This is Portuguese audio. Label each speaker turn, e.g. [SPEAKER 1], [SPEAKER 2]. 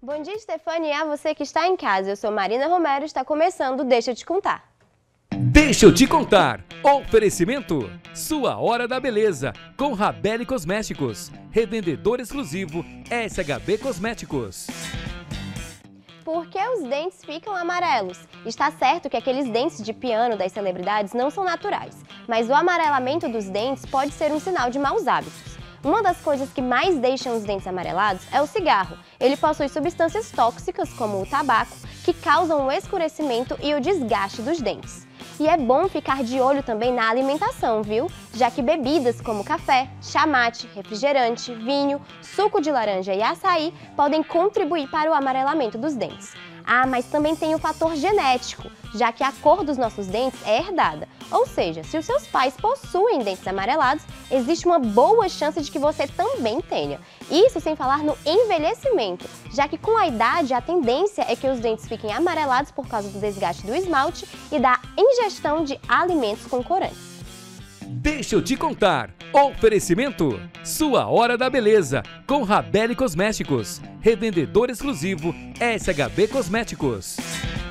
[SPEAKER 1] Bom dia, Stefane, e a você que está em casa. Eu sou Marina Romero e está começando Deixa Eu Te Contar.
[SPEAKER 2] Deixa eu te contar. Oferecimento: Sua Hora da Beleza, com Rabelli Cosméticos. Revendedor exclusivo SHB Cosméticos.
[SPEAKER 1] Por que os dentes ficam amarelos? Está certo que aqueles dentes de piano das celebridades não são naturais, mas o amarelamento dos dentes pode ser um sinal de maus hábitos. Uma das coisas que mais deixam os dentes amarelados é o cigarro. Ele possui substâncias tóxicas, como o tabaco, que causam o escurecimento e o desgaste dos dentes. E é bom ficar de olho também na alimentação, viu? Já que bebidas como café, chá mate, refrigerante, vinho, suco de laranja e açaí podem contribuir para o amarelamento dos dentes. Ah, mas também tem o fator genético, já que a cor dos nossos dentes é herdada. Ou seja, se os seus pais possuem dentes amarelados, existe uma boa chance de que você também tenha. Isso sem falar no envelhecimento, já que com a idade a tendência é que os dentes fiquem amarelados por causa do desgaste do esmalte e da ingestão de alimentos com corantes.
[SPEAKER 2] Deixa eu te contar. Oferecimento: Sua Hora da Beleza, com Rabelli Cosméticos. Revendedor exclusivo SHB Cosméticos.